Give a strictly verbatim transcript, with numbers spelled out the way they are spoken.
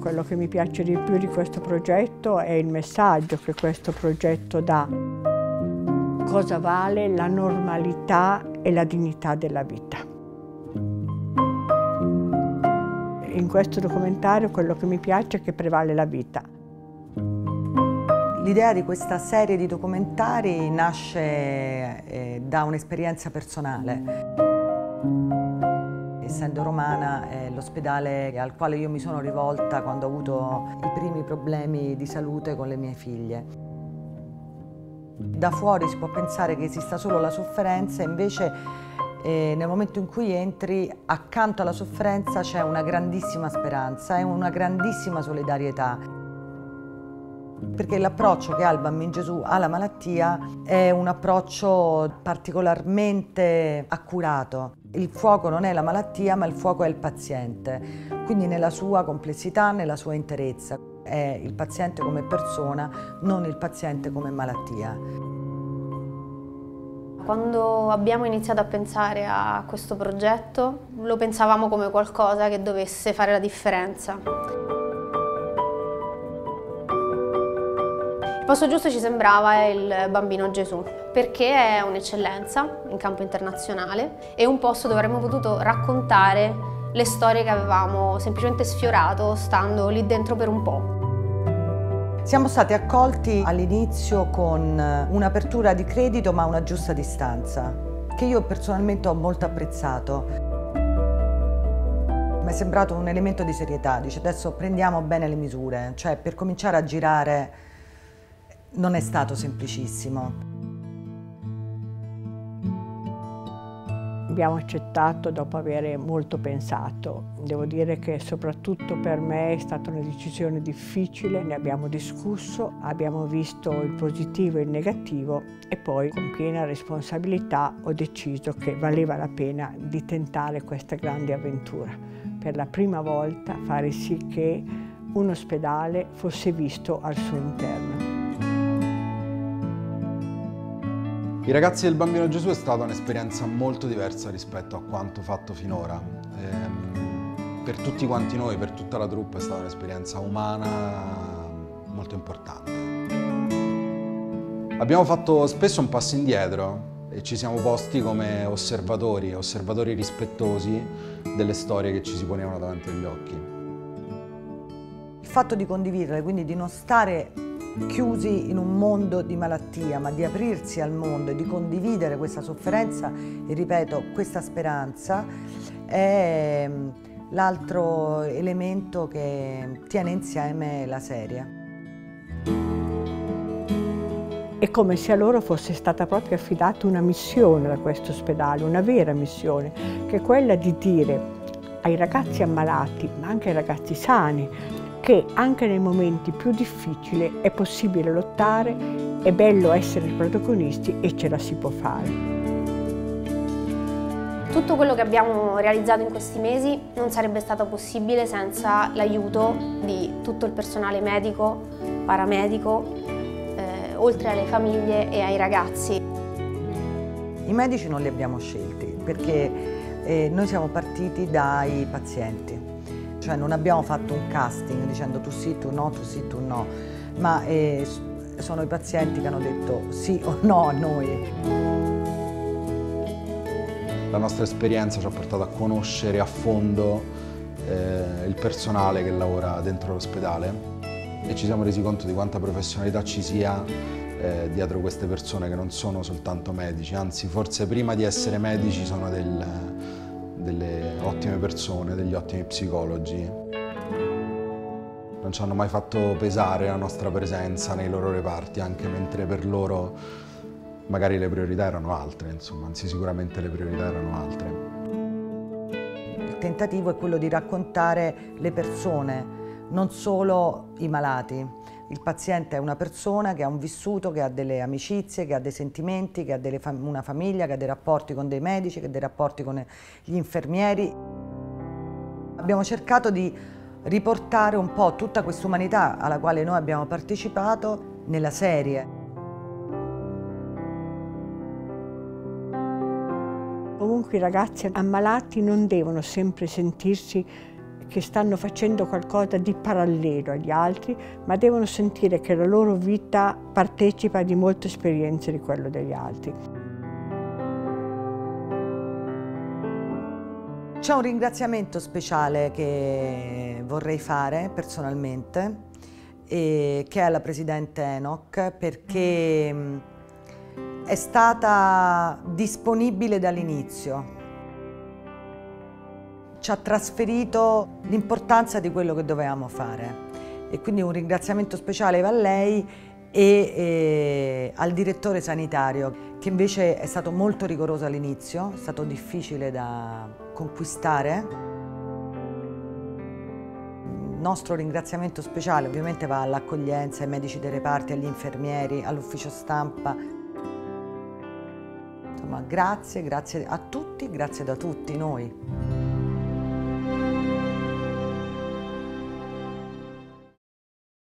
Quello che mi piace di più di questo progetto è il messaggio che questo progetto dà. Cosa vale la normalità e la dignità della vita? In questo documentario quello che mi piace è che prevale la vita. L'idea di questa serie di documentari nasce eh, da un'esperienza personale. Essendo romana, è l'ospedale al quale io mi sono rivolta quando ho avuto i primi problemi di salute con le mie figlie. Da fuori si può pensare che esista solo la sofferenza, invece eh, nel momento in cui entri, accanto alla sofferenza c'è una grandissima speranza e una grandissima solidarietà. Perché l'approccio che ha il Bambino Gesù alla malattia è un approccio particolarmente accurato. Il fuoco non è la malattia, ma il fuoco è il paziente, quindi nella sua complessità, nella sua interezza. È il paziente come persona, non il paziente come malattia. Quando abbiamo iniziato a pensare a questo progetto, lo pensavamo come qualcosa che dovesse fare la differenza. Il posto giusto ci sembrava il Bambino Gesù, perché è un'eccellenza in campo internazionale e un posto dove avremmo potuto raccontare le storie che avevamo semplicemente sfiorato stando lì dentro per un po'. Siamo stati accolti all'inizio con un'apertura di credito ma una giusta distanza, che io personalmente ho molto apprezzato. Mi è sembrato un elemento di serietà, dice adesso prendiamo bene le misure, cioè per cominciare a girare non è stato semplicissimo. Abbiamo accettato dopo aver molto pensato. Devo dire che soprattutto per me è stata una decisione difficile, ne abbiamo discusso, abbiamo visto il positivo e il negativo e poi con piena responsabilità ho deciso che valeva la pena di tentare questa grande avventura. Per la prima volta fare sì che un ospedale fosse visto al suo interno. I ragazzi del Bambino Gesù è stata un'esperienza molto diversa rispetto a quanto fatto finora. Ehm, per tutti quanti noi, per tutta la troupe, è stata un'esperienza umana molto importante. Abbiamo fatto spesso un passo indietro e ci siamo posti come osservatori, osservatori rispettosi delle storie che ci si ponevano davanti agli occhi. Il fatto di condividere, quindi di non stare chiusi in un mondo di malattia, ma di aprirsi al mondo e di condividere questa sofferenza e, ripeto, questa speranza, è l'altro elemento che tiene insieme la serie. È come se a loro fosse stata proprio affidata una missione da questo ospedale, una vera missione, che è quella di dire ai ragazzi ammalati, ma anche ai ragazzi sani, che anche nei momenti più difficili è possibile lottare, è bello essere protagonisti e ce la si può fare. Tutto quello che abbiamo realizzato in questi mesi non sarebbe stato possibile senza l'aiuto di tutto il personale medico, paramedico, eh, oltre alle famiglie e ai ragazzi. I medici non li abbiamo scelti perché eh, noi siamo partiti dai pazienti. Cioè non abbiamo fatto un casting dicendo tu sì, tu no, tu sì, tu no, ma eh, sono i pazienti che hanno detto sì o no a noi. La nostra esperienza ci ha portato a conoscere a fondo eh, il personale che lavora dentro l'ospedale e ci siamo resi conto di quanta professionalità ci sia eh, dietro queste persone che non sono soltanto medici, anzi forse prima di essere medici sono del... delle ottime persone, degli ottimi psicologi. Non ci hanno mai fatto pesare la nostra presenza nei loro reparti, anche mentre per loro magari le priorità erano altre, insomma, anzi sicuramente le priorità erano altre. Il tentativo è quello di raccontare le persone, non solo i malati. Il paziente è una persona che ha un vissuto, che ha delle amicizie, che ha dei sentimenti, che ha delle fam- una famiglia, che ha dei rapporti con dei medici, che ha dei rapporti con gli infermieri. Abbiamo cercato di riportare un po' tutta questa umanità alla quale noi abbiamo partecipato nella serie. Comunque i ragazzi ammalati non devono sempre sentirsi che stanno facendo qualcosa di parallelo agli altri, ma devono sentire che la loro vita partecipa di molte esperienze di quello degli altri. C'è un ringraziamento speciale che vorrei fare personalmente, e che è alla Presidente Enoch, perché è stata disponibile dall'inizio. Ci ha trasferito l'importanza di quello che dovevamo fare, e quindi un ringraziamento speciale va a lei e, e al direttore sanitario, che invece è stato molto rigoroso all'inizio, è stato difficile da conquistare. Il nostro ringraziamento speciale ovviamente va all'accoglienza, ai medici dei reparti, agli infermieri, all'ufficio stampa. Insomma, grazie, grazie a tutti, grazie da tutti noi.